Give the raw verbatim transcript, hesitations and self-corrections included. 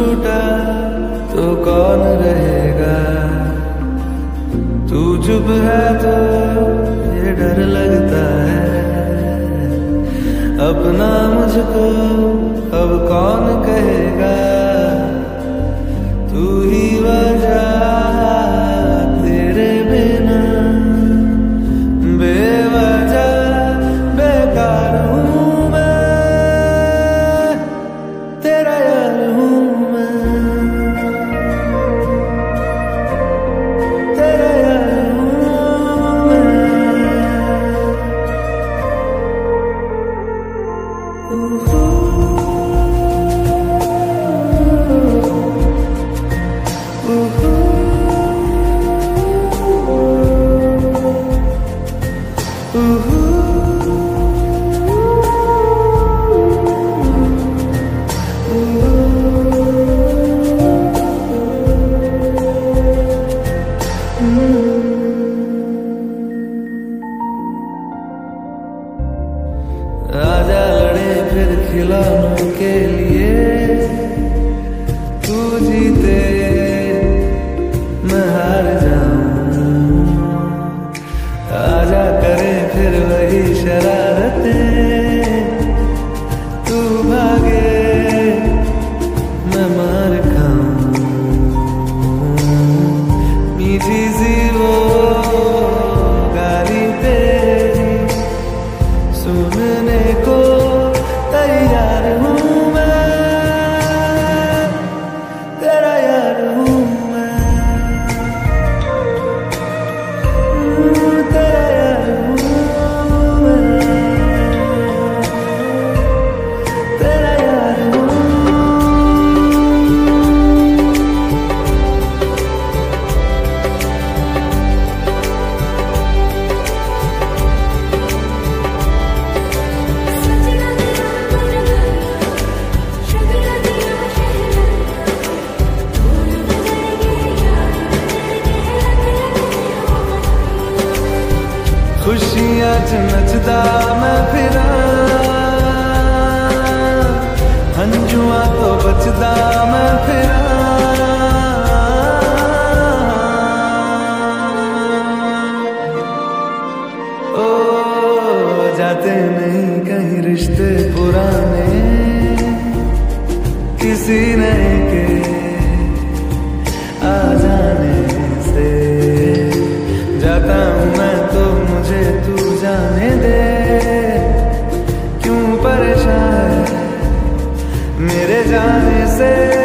छूटा तो कौन रहेगा, तू चुप है तो ये डर लगता है, अपना मुझको अब कौन कहेगा, तू ही वजह तेरे बिना बेवजह बेकार हूँ मैं, तेरा यार हूँ मैं, तेरा यार हूँ मैं। आजा लड़े फिर खिलौनों के लिए, तू जीते मैं हार जाऊं, आजा करे फिर वही शरारतें, तू भागे मैं मार खाऊं, मीठी सी वो गाली तेरी सुनने को तैयार हूँ मैं, तेरा यार हूँ मैं, तेरा यार हूँ मैं, तेरा यार हूँ। खुशियाँ च नचदा मैं फिरा, हंजुआ तो बचदा मैं फिरा, ओ जाते नहीं कहीं रिश्ते पुराने, किसी नए के आ जाने से, जाता हूँ मैं तो मुझे तू जाने दे, क्यों परेशान है मेरे जाने से।